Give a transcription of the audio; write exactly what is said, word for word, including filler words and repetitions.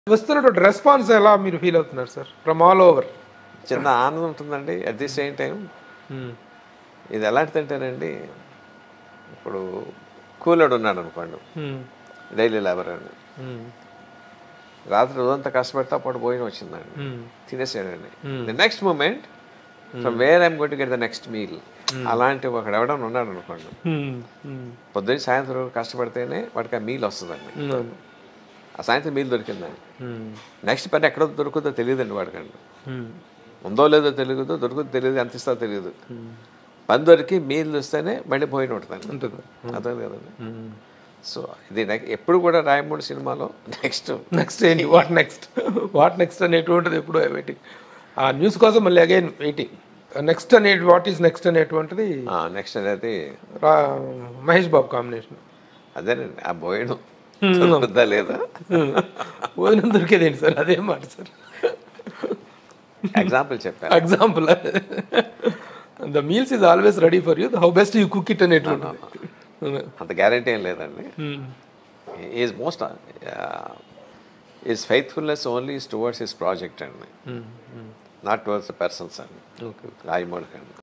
వస్తున్నటువంటి రెస్పాన్స్ ఎలా మీరు ఫీల్ అవుతున్నారు సార్ ఫ్రమ్ ఆల్ ఓవర్? చిన్న ఆనందం ఉంటుందండి. అట్ ది సేమ్ టైం ఇది ఎలాంటిదంటేనండి, ఇప్పుడు కూలోడు ఉన్నాడు అనుకోండి, డైలీ లేబర్ అండి, రాత్రి రోజంతా కష్టపడితే అప్పుడు భోజనం వచ్చిందండి, తినేసాడండి. The next moment from where I'm going to get the next meal. అలాంటి ఒకడు ఎవడన్నా ఉన్నాడు అనుకోండి, పొద్దున్న సాయంత్రం కష్టపడితేనే వాడికి ఆ మీల్ వస్తుందండి. ఆ సాయంత్రం మీల్ దొరికిందండి, నెక్స్ట్ పని ఎక్కడో దొరుకుతుందో తెలియదండి వాడికండి. ఉందో లేదో తెలియదు, దొరుకుతుందో తెలియదు, ఎంత ఇస్తో తెలియదు. పని దొరికి మీల్ వస్తేనే మళ్ళీ భోజనం ఉంటుందండి. ఉంటుంది అర్థం కదండి. సో ఇది ఎప్పుడు కూడా రాయమూడి సినిమాలో నెక్స్ట్ నెక్స్ట్ ఏంటి, వాట్ నెక్స్ట్ వాట్ నెక్స్ట్ అనేటువంటిది ఎప్పుడు వెయిటింగ్. ఆ న్యూస్ కోసం మళ్ళీ అగైన్ వెయిటింగ్. నెక్స్ట్ అనే వాట్ ఈస్ నెక్స్ట్ అనేటువంటిది నెక్స్ట్ అనేది రా మహేష్ బాబు కాంబినేషన్. అదేనండి, ఆ భోజనం దొరుకుతుందా లేదా. భోజనం దొరికేది ఏంటి సార్, అదేం మాట సార్. ఎగ్జాంపుల్ చెప్పాను. Example the meals is always ready for you, how best you cook it అనేటువంటి అంత గ్యారంటీ ఏం లేదండి. Is most is faithfulness only is towards his project అండి, నాట్ టువర్డ్స్ ద పర్సన్స్ అండి. రాయమూడి అండి.